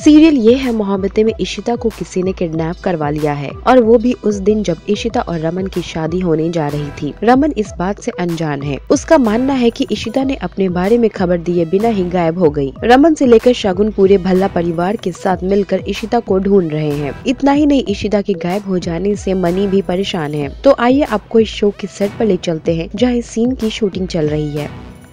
Serial ये है मोहब्बतें में इशिता को किसी ने किडनैप करवा लिया है, और वो भी उस दिन जब इशिता और रमन की शादी होने जा रही थी। रमन इस बात से अनजान है। उसका मानना है कि इशिता ने अपने बारे में खबर दिए बिना ही गायब हो गई। रमन से लेकर शगुन पूरे भल्ला परिवार के साथ मिलकर इशिता को ढूंढ रहे हैं। इतना ही नहीं, इशिता के गायब हो जाने से मनी भी परेशान है। तो आइए आपको इस शो के सेट पर ले चलते हैं जहाँ इस सीन की शूटिंग चल रही है।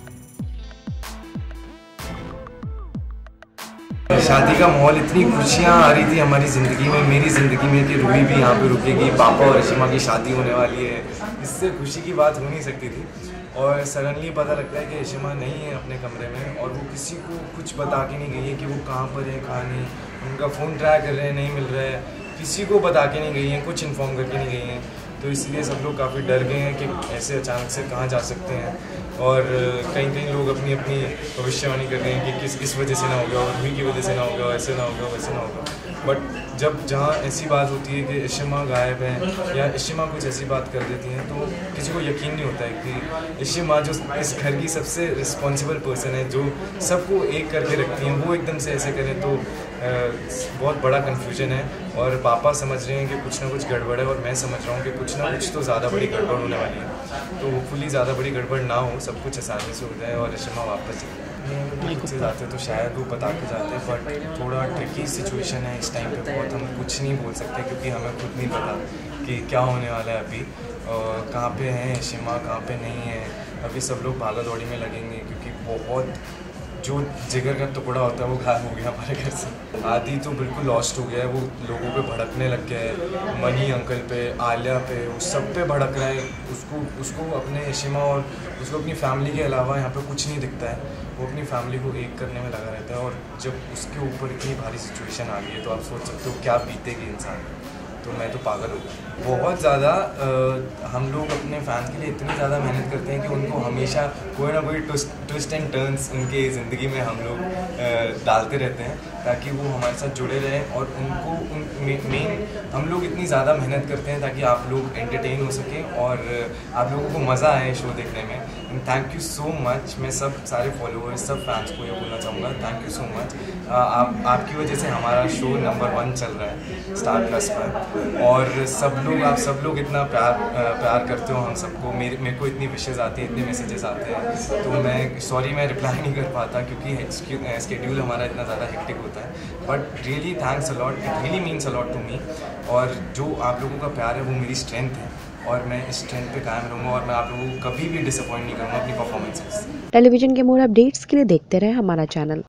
शादी का माहौल, इतनी खुशियाँ आ रही थी हमारी ज़िंदगी में, मेरी ज़िंदगी में, कि रूही भी यहाँ पे रुकेगी, पापा और इशिमा की शादी होने वाली है। इससे खुशी की बात हो नहीं सकती थी। और सडनली पता लगता है कि इशिमा नहीं है अपने कमरे में, और वो किसी को कुछ बता के नहीं गई है कि वो कहाँ पर है, कहाँ नहीं। उनका फ़ोन ट्राई कर रहे हैं, नहीं मिल रहा है, किसी को बता के नहीं गई हैं, कुछ इन्फॉर्म करके नहीं गई हैं। तो इसलिए सब लोग काफ़ी डर गए हैं कि ऐसे अचानक से कहाँ जा सकते हैं। और कई लोग अपनी अपनी भविष्यवाणी कर रहे हैं कि इस वजह से ना हो गया, और रूही की वजह से ना हो गया, ऐसे ना हो गया, वैसे ना होगा। बट जब जहाँ ऐसी बात होती है कि इशिमा गायब है या इशिमा कुछ ऐसी बात कर देती हैं, तो किसी को यकीन नहीं होता है कि इशिमा जो इस घर की सबसे रिस्पॉन्सिबल पर्सन है, जो सबको एक करके रखती हैं, वो एकदम से ऐसे करें तो बहुत बड़ा कन्फ्यूजन है। और पापा समझ रहे हैं कि कुछ ना कुछ गड़बड़ है, और मैं समझ रहा हूँ कि कुछ ना कुछ तो ज़्यादा बड़ी गड़बड़ होने वाली है। तो होपफुली ज़्यादा बड़ी गड़बड़ ना हो, सब कुछ आसानी से हो जाए और इशिमा वापस से जाते तो शायद वो बता के जाते, बट थोड़ा ट्रिकी सिचुएशन है इस टाइम पे। बहुत हम कुछ नहीं बोल सकते क्योंकि हमें खुद नहीं पता कि क्या होने वाला है अभी, कहाँ पे हैं इशिमा, कहाँ पे नहीं है। अभी सब लोग भागा दौड़ी में लगेंगे क्योंकि बहुत जो जिगर का टुकड़ा होता है वो गायब हो गया हमारे घर से। आदि तो बिल्कुल लॉस्ट हो गया है, वो लोगों पे भड़कने लग गया है, मनी अंकल पे, आलिया पे, उस सब पे भड़क रहा है। उसको अपने इशिमा और उसको अपनी फैमिली के अलावा यहाँ पे कुछ नहीं दिखता है। वो अपनी फैमिली को एक करने में लगा रहता है, और जब उसके ऊपर इतनी भारी सिचुएशन आ गई है तो आप सोच सकते हो क्या बीतेगी इंसान। तो मैं तो पागल हो गया बहुत ज़्यादा। हम लोग अपने फैंस के लिए इतनी ज़्यादा मेहनत करते हैं कि उनको हमेशा कोई ना कोई ट्विस्ट एंड टर्न्स उनके ज़िंदगी में हम लोग डालते रहते हैं ताकि वो हमारे साथ जुड़े रहें। और उनको मेन हम लोग इतनी ज़्यादा मेहनत करते हैं ताकि आप लोग एंटरटेन हो सकें और आप लोगों को मज़ा आए शो देखने में। And thank you so much. मैं सब सारे फॉलोअर्स, सब फैंस को ये बोलना चाहूँगा, थैंक यू सो मच। आपकी वजह से हमारा शो नंबर 1 चल रहा है स्टार प्लस पर, और आप सब लोग इतना प्यार करते हो हम सबको। मेरे को इतनी विशेज़ आती है, इतने मैसेजेस आते हैं, तो मैं रिप्लाई नहीं कर पाता क्योंकि स्केड्यूल हमारा इतना ज़्यादा हेक्टिक होता है। But really thanks a lot, it really means a lot to me. और जो आप लोगों का प्यार है वो मेरी स्ट्रेंथ है, और मैं इस स्ट्रेंथ पे कायम रहूँगा, और मैं आप लोगों को कभी भी डिसअपॉइंट नहीं करूँगा अपनी परफॉर्मेंसेस। टेलीविजन के मोर अपडेट्स के लिए देखते रहे हमारा चैनल।